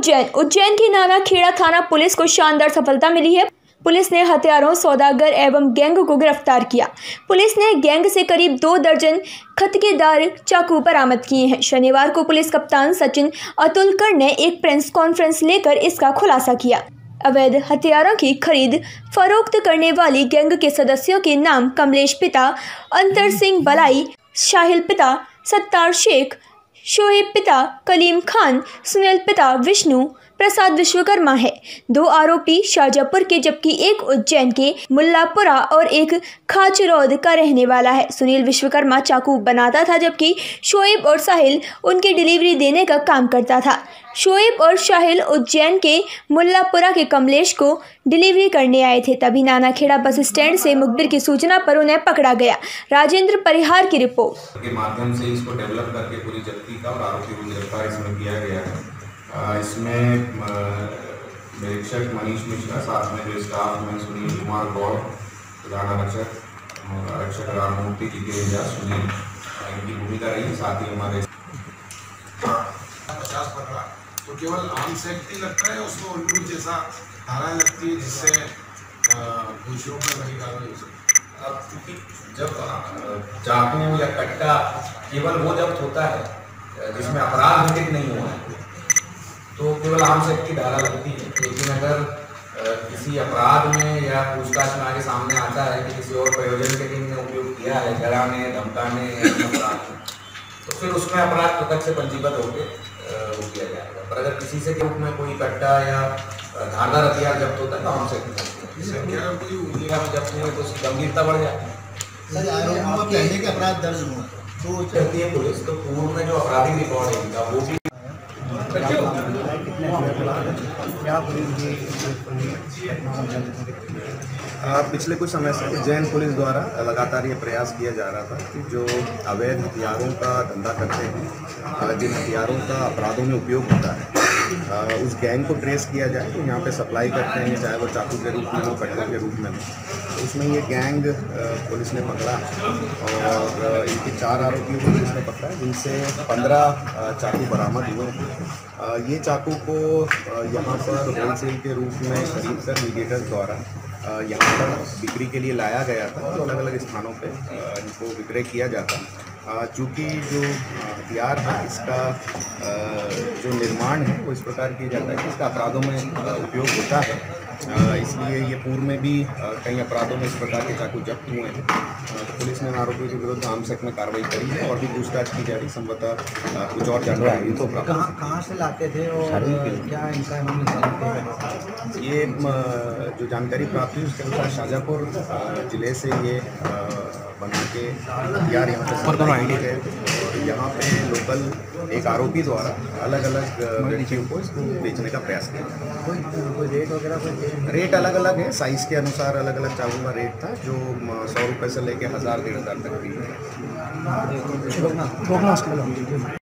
उज्जैन की नानाखेड़ा थाना पुलिस को शानदार सफलता मिली है। पुलिस ने हथियारों, सौदागर एवं गैंग को गिरफ्तार किया। पुलिस ने गैंग से करीब 2 दर्जन खटकेदार चाकू बरामद किए हैं। शनिवार को पुलिस कप्तान सचिन अतुलकर ने एक प्रेस कॉन्फ्रेंस लेकर इसका खुलासा किया। अवैध हथियारों की खरीद फरोख्त करने वाली गैंग के सदस्यों के नाम कमलेश पिता अंतर सिंह बलाई, शाहिल पिता सत्तार शेख, शोएब पिता कलीम खान, सुनील पिता विष्णु प्रसाद विश्वकर्मा है। 2 आरोपी शाहजहाँपुर के जबकि एक उज्जैन के मुल्लापुरा और एक खाचरौद का रहने वाला है। सुनील विश्वकर्मा चाकू बनाता था जबकि शोएब और साहिल उनकी डिलीवरी देने का काम करता था। शोएब और साहिल उज्जैन के मुल्लापुरा के कमलेश को डिलीवरी करने आए थे, तभी नानाखेड़ा बस स्टैंड से मुखबिर की सूचना पर उन्हें पकड़ा गया। राजेंद्र परिहार की रिपोर्ट के माध्यम से इसको डेवलप करके पूरी जब्ती का और आरोपी को गिरफ्तार इसमें किया गया है। इसमें निरीक्षक मनीष मिश्रा, साथ में जो स्टाफ में सुनील कुमार गौड़, प्रधान आरक्षक और आरक्षक राममूर्ति जी के सुनील, इनकी भूमिका रही। साथ ही हमारे 50 पकड़ा तो केवल आर्म्स एक्ट ही लगता है, उसको उल्लू जैसा धारा लगती है जिससे दोषियों पर बड़ी कार्रवाई हो सकती है। अब क्योंकि जब चाकू या कट्टा केवल वो जब्त होता है जिसमें अपराध घटित नहीं हुआ है तो केवल आर्म्स एक्ट की धारा लगती है। लेकिन अगर किसी अपराध में या पूछताछ में आगे सामने आता है कि किसी और प्रयोजन के लिए इन्होंने उपयोग किया है, डराने, धमकाने या अपराध में, तो फिर उसमें अपराध प्रत्यक्ष से पंजीबद्ध होकर वो किया जाएगा। पर अगर किसी से के रूप में कोई कट्टा या धारदार हथियार जब्त होता है तो आर्म्स एक्ट जब्त हुए तो उसकी गंभीरता बढ़ जाती है। अपराध दर्ज हुआ तो कहती है पुलिस, तो पूर्व में जो आपराधिक रिकॉर्ड है इनका वो भी पिछले कुछ समय से उज्जैन पुलिस द्वारा लगातार ये प्रयास किया जा रहा था कि जो अवैध हथियारों का धंधा करते हैं, जिन हथियारों का अपराधों में उपयोग होता है, उस गैंग को ट्रेस किया जाए। तो यहाँ पे सप्लाई करते हैं, चाहे वो चाकू के रूप में हो, कट्टों के रूप में हो। तो उसमें ये गैंग पुलिस ने पकड़ा और इनके 4 आरोपियों को पुलिस ने पकड़ा, जिनसे 15 चाकू बरामद हुए। ये चाकू को यहाँ पर होलसेल के रूप में खरीद कर मीडिएटर्स द्वारा यहाँ पर बिक्री के लिए लाया गया था। तो अलग अलग स्थानों पे इनको विक्रय किया जाता। चूँकि जो हथियार है इसका जो निर्माण है वो इस प्रकार किया जाता है कि इसका अपराधों में उपयोग होता है, इसलिए ये पूर्व में भी कई अपराधों में इस प्रकार के चाकू जब्त हुए हैं। तो पुलिस ने आरोपियों के विरुद्ध आर्म्स एक्ट में कार्रवाई करी है और भी पूछताछ की जा रही। संभवतः कुछ और जानकारी तो कहाँ से लाते थे और क्या इनका ये जो जानकारी प्राप्त हुई उसके अनुसार शाहजहाँपुर जिले से ये बना के हथियार यहाँ पे गए थे और यहाँ पे लोकल एक आरोपी द्वारा अलग अलग व्यक्तियों को इसको बेचने का प्रयास किया। कोई रेट वगैरह रेट अलग अलग है, साइज़ के अनुसार अलग अलग चाकू का रेट था, जो 100 रुपये से लेके 1000-1500 तक भी है।